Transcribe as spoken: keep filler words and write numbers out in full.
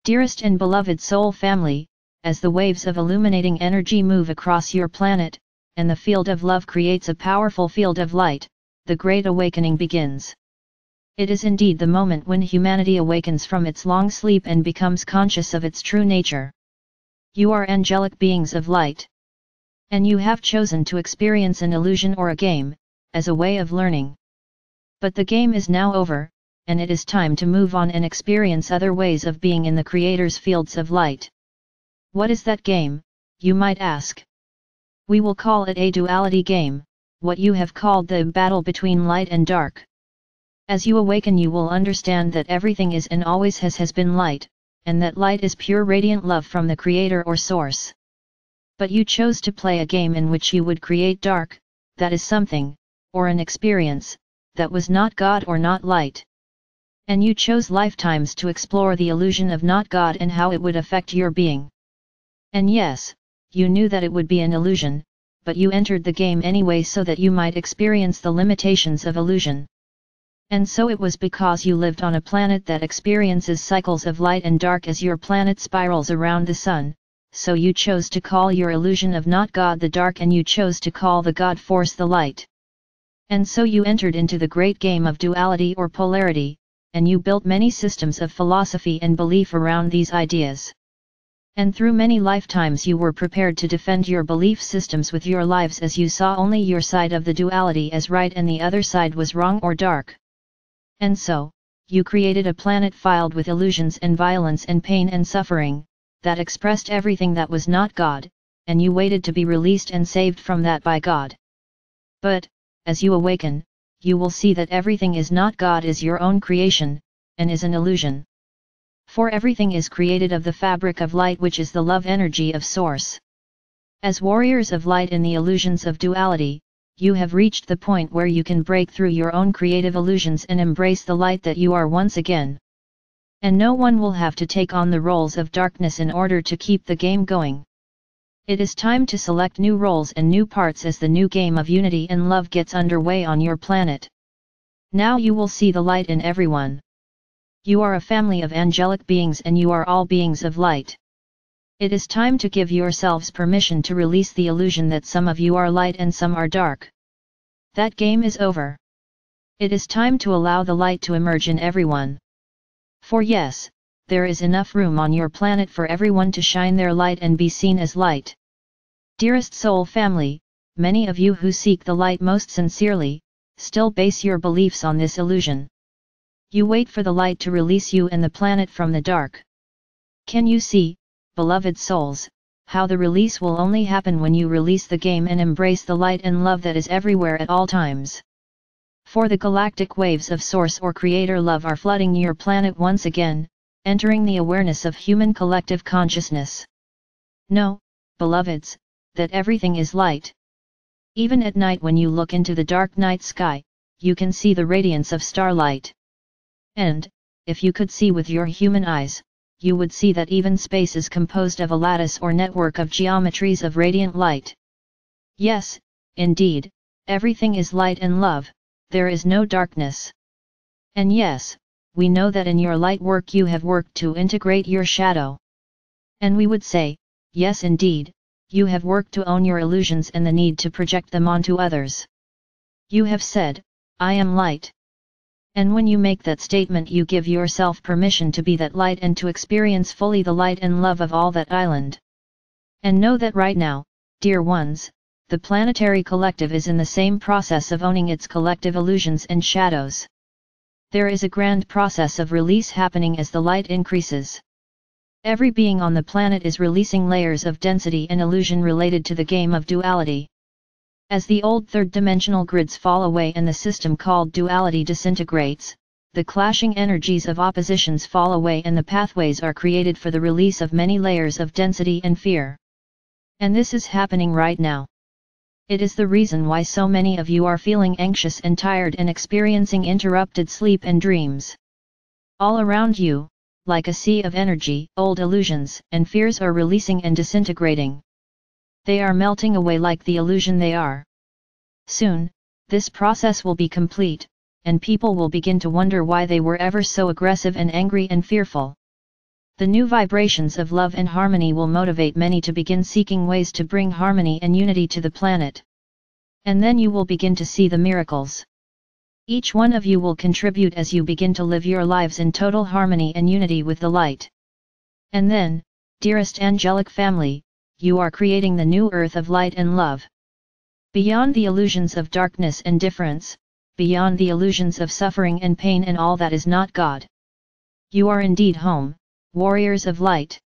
Dearest and beloved soul family, as the waves of illuminating energy move across your planet, and the field of love creates a powerful field of light, the Great Awakening begins. It is indeed the moment when humanity awakens from its long sleep and becomes conscious of its true nature. You are angelic beings of light. And you have chosen to experience an illusion or a game, as a way of learning. But the game is now over, and it is time to move on and experience other ways of being in the Creator's fields of light. What is that game, you might ask? We will call it a duality game, what you have called the battle between light and dark. As you awaken, you will understand that everything is and always has has been light, and that light is pure radiant love from the Creator or Source. But you chose to play a game in which you would create dark, that is something, or an experience, that was not God or not light. And you chose lifetimes to explore the illusion of not God and how it would affect your being. And yes, you knew that it would be an illusion, but you entered the game anyway so that you might experience the limitations of illusion. And so it was because you lived on a planet that experiences cycles of light and dark as your planet spirals around the sun, so you chose to call your illusion of not God the dark, and you chose to call the God force the light. And so you entered into the great game of duality or polarity, and you built many systems of philosophy and belief around these ideas. And through many lifetimes you were prepared to defend your belief systems with your lives, as you saw only your side of the duality as right and the other side was wrong or dark. And so, you created a planet filled with illusions and violence and pain and suffering, that expressed everything that was not God, and you waited to be released and saved from that by God. But, as you awaken, you will see that everything is not God, is your own creation, and is an illusion. For everything is created of the fabric of light, which is the love energy of Source. As warriors of light in the illusions of duality, you have reached the point where you can break through your own creative illusions and embrace the light that you are once again. And no one will have to take on the roles of darkness in order to keep the game going. It is time to select new roles and new parts as the new game of unity and love gets underway on your planet. Now you will see the light in everyone. You are a family of angelic beings and you are all beings of light. It is time to give yourselves permission to release the illusion that some of you are light and some are dark. That game is over. It is time to allow the light to emerge in everyone. For yes, there is enough room on your planet for everyone to shine their light and be seen as light. Dearest soul family, many of you who seek the light most sincerely, still base your beliefs on this illusion. You wait for the light to release you and the planet from the dark. Can you see, beloved souls, how the release will only happen when you release the game and embrace the light and love that is everywhere at all times? For the galactic waves of Source or Creator love are flooding your planet once again, entering the awareness of human collective consciousness. Know, beloveds, that everything is light. Even at night when you look into the dark night sky, you can see the radiance of starlight. And, if you could see with your human eyes, you would see that even space is composed of a lattice or network of geometries of radiant light. Yes, indeed, everything is light and love, there is no darkness. And yes, we know that in your light work you have worked to integrate your shadow. And we would say, yes indeed, you have worked to own your illusions and the need to project them onto others. You have said, I am light. And when you make that statement you give yourself permission to be that light and to experience fully the light and love of all that island. And know that right now, dear ones, the planetary collective is in the same process of owning its collective illusions and shadows. There is a grand process of release happening as the light increases. Every being on the planet is releasing layers of density and illusion related to the game of duality. As the old third-dimensional grids fall away and the system called duality disintegrates, the clashing energies of oppositions fall away and the pathways are created for the release of many layers of density and fear. And this is happening right now. It is the reason why so many of you are feeling anxious and tired and experiencing interrupted sleep and dreams. All around you, like a sea of energy, old illusions and fears are releasing and disintegrating. They are melting away like the illusion they are. Soon, this process will be complete, and people will begin to wonder why they were ever so aggressive and angry and fearful. The new vibrations of love and harmony will motivate many to begin seeking ways to bring harmony and unity to the planet. And then you will begin to see the miracles. Each one of you will contribute as you begin to live your lives in total harmony and unity with the light. And then, dearest angelic family, you are creating the new earth of light and love. Beyond the illusions of darkness and difference, beyond the illusions of suffering and pain and all that is not God. You are indeed home, warriors of light.